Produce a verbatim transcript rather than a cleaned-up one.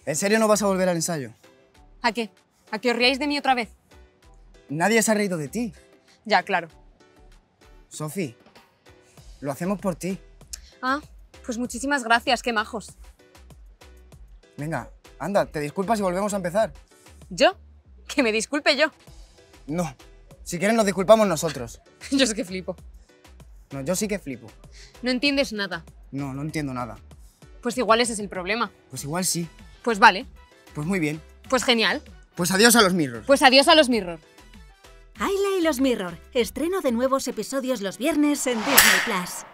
¿En serio no vas a volver al ensayo? ¿A qué? ¿A que os riáis de mí otra vez? Nadie se ha reído de ti. Ya, claro. Sofi, lo hacemos por ti. Ah, pues muchísimas gracias, qué majos. Venga, anda, te disculpas y volvemos a empezar. ¿Yo? Que me disculpe yo. No, si quieres nos disculpamos nosotros. Yo es que flipo. No, yo sí que flipo. No entiendes nada. No, no entiendo nada. Pues igual ese es el problema. Pues igual sí. Pues vale. Pues muy bien. Pues genial. Pues adiós a los Mirrors. Pues adiós a los Mirror. Ayla y los Mirror. Estreno de nuevos episodios los viernes en Disney Plus.